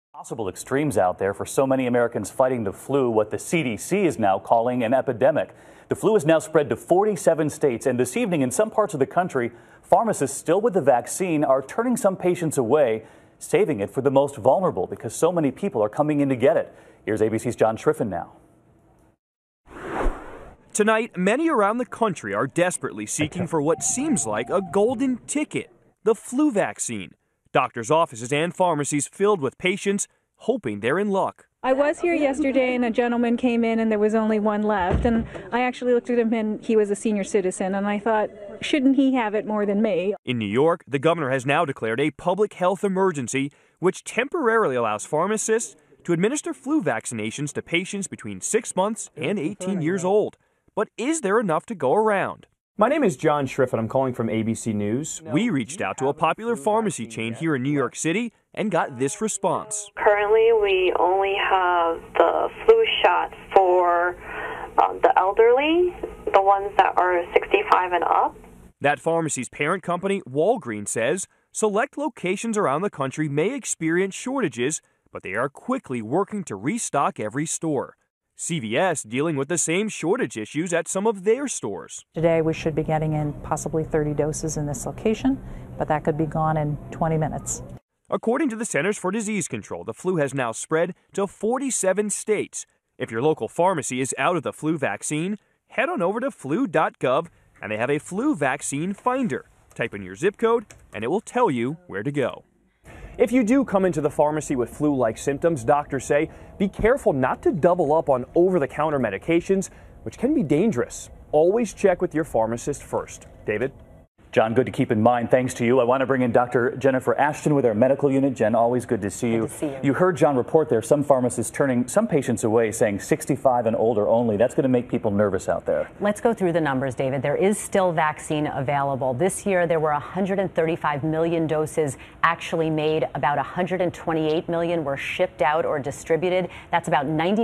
Possible extremes out there for so many Americans fighting the flu, what the CDC is now calling an epidemic. The flu is now spread to 47 states, and this evening in some parts of the country, pharmacists still with the vaccine are turning some patients away, saving it for the most vulnerable because so many people are coming in to get it. Here's ABC's John Triffin now. Tonight, many around the country are desperately seeking for what seems like a golden ticket, the flu vaccine. Doctors' offices and pharmacies filled with patients hoping they're in luck. I was here yesterday and a gentleman came in and there was only one left, and I actually looked at him and he was a senior citizen, and I thought, shouldn't he have it more than me? In New York, the governor has now declared a public health emergency which temporarily allows pharmacists to administer flu vaccinations to patients between 6 months and 18 years old. But is there enough to go around? My name is John Triffin. I'm calling from ABC News. We reached out to a popular pharmacy chain here in New York City and got this response. Currently, we only have the flu shot for the elderly, the ones that are 65 and up. That pharmacy's parent company, Walgreens, says select locations around the country may experience shortages, but they are quickly working to restock every store. CVS dealing with the same shortage issues at some of their stores. Today we should be getting in possibly 30 doses in this location, but that could be gone in 20 minutes. According to the Centers for Disease Control, the flu has now spread to 47 states. If your local pharmacy is out of the flu vaccine, head on over to flu.gov and they have a flu vaccine finder. Type in your zip code and it will tell you where to go. If you do come into the pharmacy with flu-like symptoms, doctors say be careful not to double up on over-the-counter medications, which can be dangerous. Always check with your pharmacist first. David? John, good to keep in mind. Thanks to you. I want to bring in Dr. Jennifer Ashton with our medical unit. Jen, always good to see you. Good to see you. You heard John report there, some pharmacists turning some patients away, saying 65 and older only. That's going to make people nervous out there. Let's go through the numbers, David. There is still vaccine available. This year, there were 135 million doses actually made. About 128 million were shipped out or distributed. That's about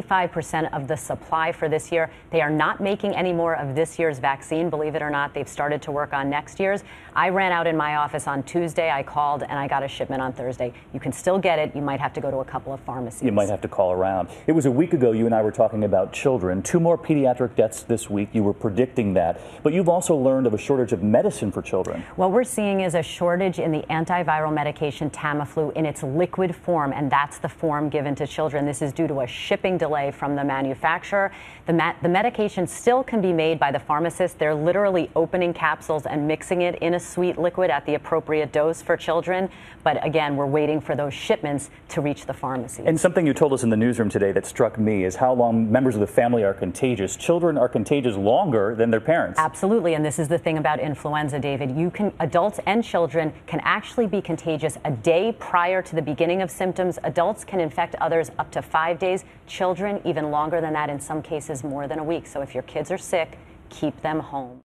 95% of the supply for this year. They are not making any more of this year's vaccine. Believe it or not, they've started to work on next year's. I ran out in my office on Tuesday. I called and I got a shipment on Thursday. You can still get it. You might have to go to a couple of pharmacies. You might have to call around. It was a week ago you and I were talking about children. 2 more pediatric deaths this week. You were predicting that. But you've also learned of a shortage of medicine for children. What we're seeing is a shortage in the antiviral medication Tamiflu in its liquid form, and that's the form given to children. This is due to a shipping delay from the manufacturer. The medication still can be made by the pharmacist. They're literally opening capsules and mixing it in a sweet liquid at the appropriate dose for children. But again, we're waiting for those shipments to reach the pharmacies. And something you told us in the newsroom today that struck me is how long members of the family are contagious. Children are contagious longer than their parents. Absolutely. And this is the thing about influenza, David. Adults and children can actually be contagious a day prior to the beginning of symptoms. Adults can infect others up to 5 days. Children even longer than that, in some cases more than a week. So if your kids are sick, keep them home.